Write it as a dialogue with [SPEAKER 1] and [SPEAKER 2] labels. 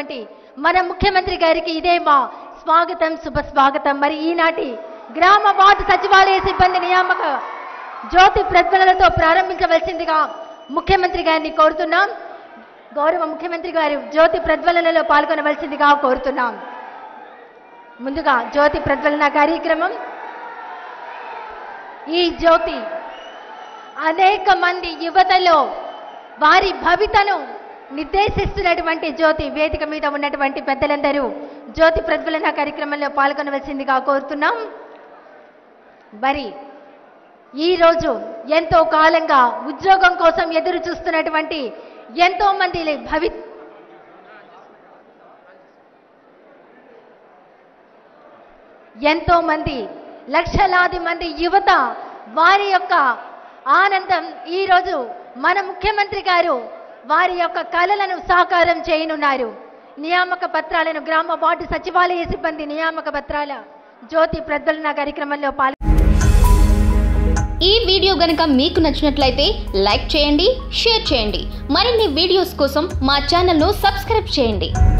[SPEAKER 1] చేస్తున్నటువంటి మన ముఖ్యమంత్రి గారికి ఇదే మా స్వాగతం, శుభ స్వాగతం. మరి ఈనాటి గ్రామ వార్డు సచివాలయ సిబ్బంది నియామక జ్యోతి ప్రజ్వలనతో ప్రారంభించవలసిందిగా ముఖ్యమంత్రి గారిని కోరుతున్నాం. గౌరవ ముఖ్యమంత్రి గారు జ్యోతి ప్రజ్వలనలో పాల్గొనవలసిందిగా కోరుతున్నాం. ముందుగా జ్యోతి ప్రజ్వలన కార్యక్రమం. ఈ జ్యోతి అనేక మంది యువతలో వారి భవితను నిర్దేశిస్తున్నటువంటి జ్యోతి. వేదిక మీద ఉన్నటువంటి పెద్దలందరూ జ్యోతి ప్రజ్వలన కార్యక్రమంలో పాల్గొనవలసిందిగా కోరుతున్నాం. మరి ఈరోజు ఎంతో కాలంగా ఉద్యోగం కోసం ఎదురు చూస్తున్నటువంటి ఎంతో మంది లక్షలాది మంది యువత వారి యొక్క ఆనందం ఈరోజు మన ముఖ్యమంత్రి గారు వారి యొక్క కలలను సాకారం చేయనున్నారు. నియామక పత్రాలను గ్రామ వార్డు సచివాలయ సిబ్బంది నియామక పత్రాల జ్యోతి ప్రజ్వలన కార్యక్రమంలో
[SPEAKER 2] ఈ వీడియో గనుక మీకు నచ్చినట్లయితే లైక్ చేయండి, షేర్ చేయండి. మరిన్ని వీడియోస్ కోసం మా ఛానల్ను సబ్స్క్రైబ్ చేయండి.